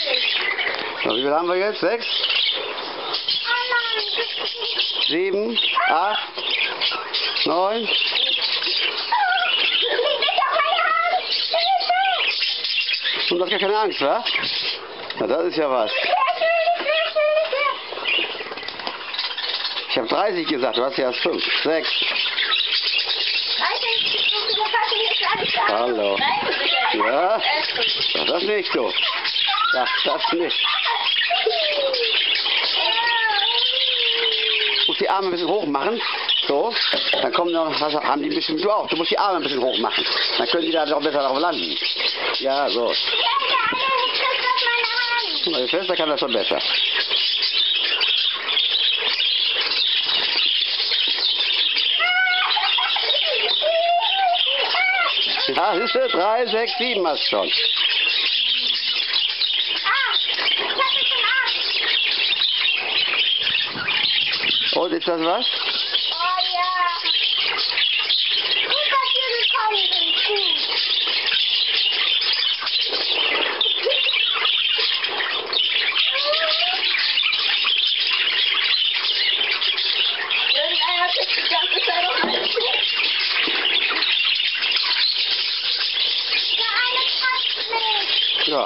So, wie viel haben wir jetzt? 6? 7, 8, 9. Und du hast gar keine Angst, wa? Na, das ist ja was. Ich habe 30 gesagt, du hast ja erst 5. 6. Hallo. Ja? Das nicht so. Das nicht. Du musst die Arme ein bisschen hoch machen. So. Dann kommen noch, haben die ein bisschen, du auch. Du musst die Arme ein bisschen hoch machen. Dann können die da noch besser drauf landen. Ja, so. Meine Schwester kann das schon besser. Ja, siehst du, 3, 6, 7 hast du schon. Und ist das was? Oh ja. Gut, dass wir gekommen sind. Irgendeiner hat jetzt die ganze Zeit auf alles zu. Der eine passt nicht. Ja.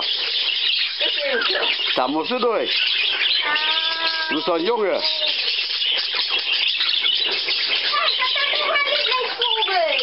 Da musst du durch. Du bist doch ein Junge.